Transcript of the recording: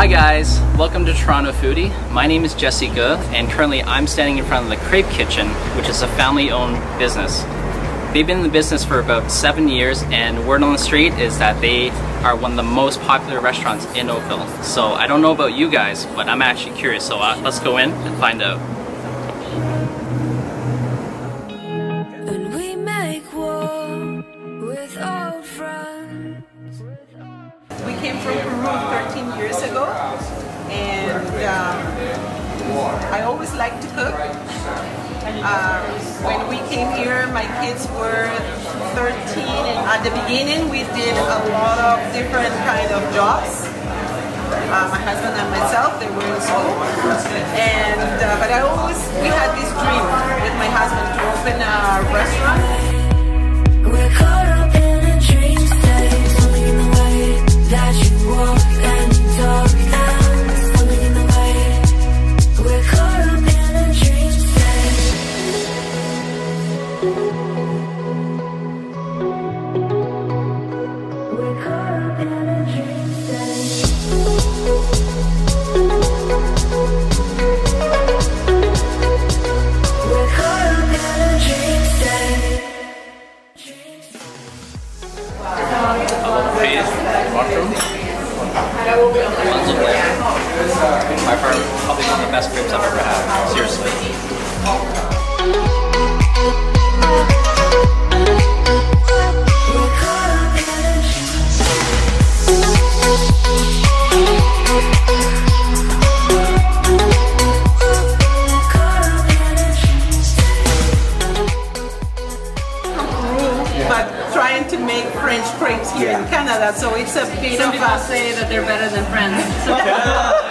Hi guys, welcome to Toronto Foodie. My name is Jesse Guh, and currently I'm standing in front of the Crepe Kitchen, which is a family-owned business. They've been in the business for about 7 years, and word on the street is that they are one of the most popular restaurants in Oakville. So I don't know about you guys, but I'm actually curious, so let's go in and find out. And we make war with old friends. We came from Peru 13 years ago, and I always liked to cook. When we came here, my kids were 13, and at the beginning we did a lot of different kind of jobs. My husband and myself, they were in school, and but we had this dream with my husband to open a restaurant. We're caught up in a dream state, something in the way that you walk and talk, and something in the way we're caught up in a dream state. We're caught up in a dream state. We're caught up in a dream state. Mushroom. Tons of flavor. By far, probably one of the best ribs I've ever had. Seriously. But trying to make French crepes here in Canada, so it's a bit Some people say that they're better than friends. So.